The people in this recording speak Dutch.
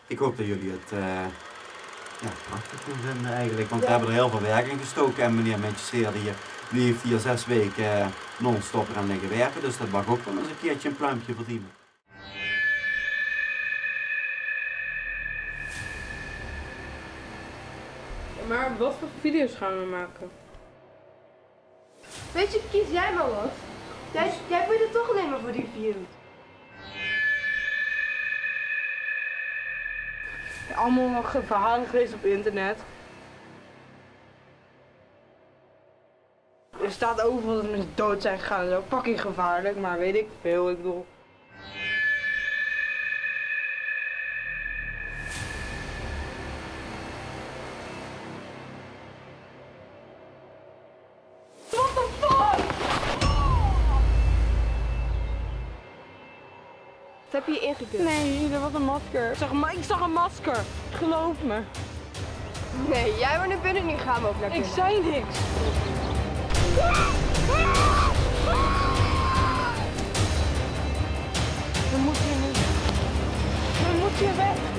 Ik hoop dat jullie het ja, prachtig vinden eigenlijk, want we hebben er heel veel werk in gestoken en meneer Manchester die heeft hier 6 weken non-stop aan liggen werken, dus dat mag ook wel eens een keertje een pluimpje verdienen. Maar wat voor video's gaan we maken? Weet je, kies jij maar wat. Jij moet het toch alleen maar voor die views. Allemaal nog verhalen gelezen op internet. Er staat overal dat mensen dood zijn gegaan en zo. Fucking gevaarlijk, maar weet ik veel, ik bedoel. What the fuck? Wat heb je ingekund? Nee, dat was een masker. Ik zag een masker. Geloof me. Nee, jij wordt naar binnen nu, gaan we ook naar Ik binnen. zei niks. We moeten hier weg.